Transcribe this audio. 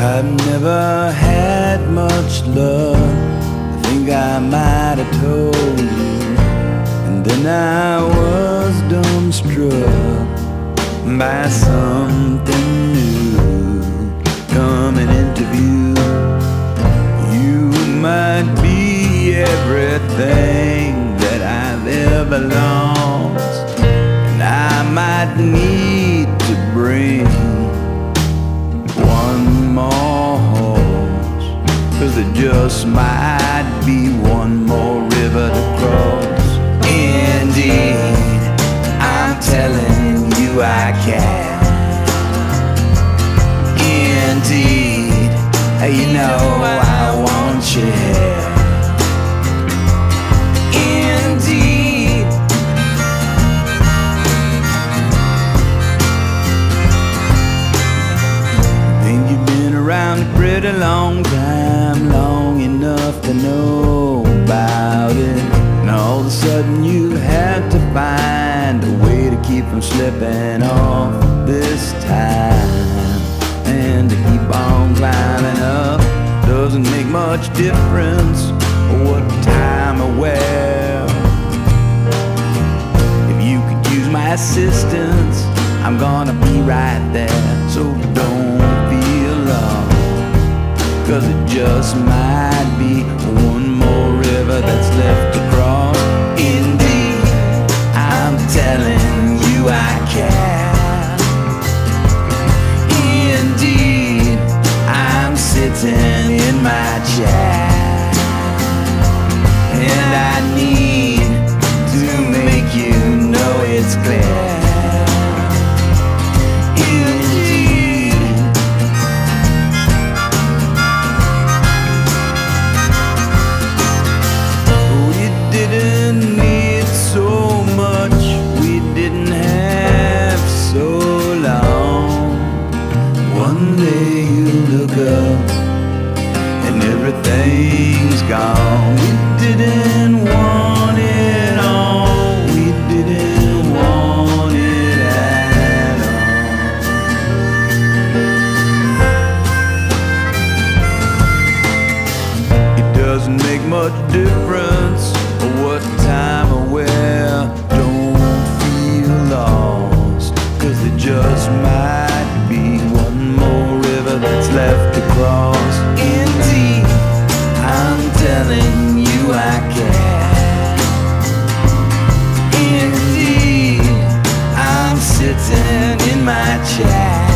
I've never had much love. I think I might have told you. And then I was dumbstruck by something new coming into view. You might be everything that I've ever lost, and I might need to bring one more horse, 'cause there just might be one more river to cross. Indeed, I'm telling you I can. Indeed, you know I want you here. Indeed, think you've been around a pretty long time, long enough to know about it, and all of a sudden you had to find a way to keep from slipping off this time. And to keep on climbing up doesn't make much difference what time or where. If you could use my assistance, I'm gonna be right there. So don't feel lost, 'cause it just might be one more river that's left to cross. Indeed, I'm telling you I can. Indeed, I'm sitting in my chair, and I need to make you know it's clear. Indeed, we didn't need so much, we didn't have so long. One day you look up and everything's gone. We didn't want it all, we didn't want it at all. It doesn't make much difference what time or where. Don't feel lost, 'cause there just might be one more river that's left to cross. Indeed, I'm telling you I can. Indeed, I'm sitting in my chair.